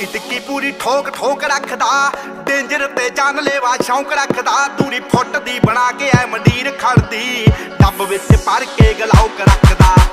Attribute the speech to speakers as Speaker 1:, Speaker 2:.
Speaker 1: ਟਿੱਕੀ ਟਿੱਕੀ पूरी ठोक ठोक रखदा, डेंजर ते जानलेवा शौक रखदा। दूरी फुट दी बना के ऐ मंडीर खड़दी, डब विच भर के गलाउक रखदा।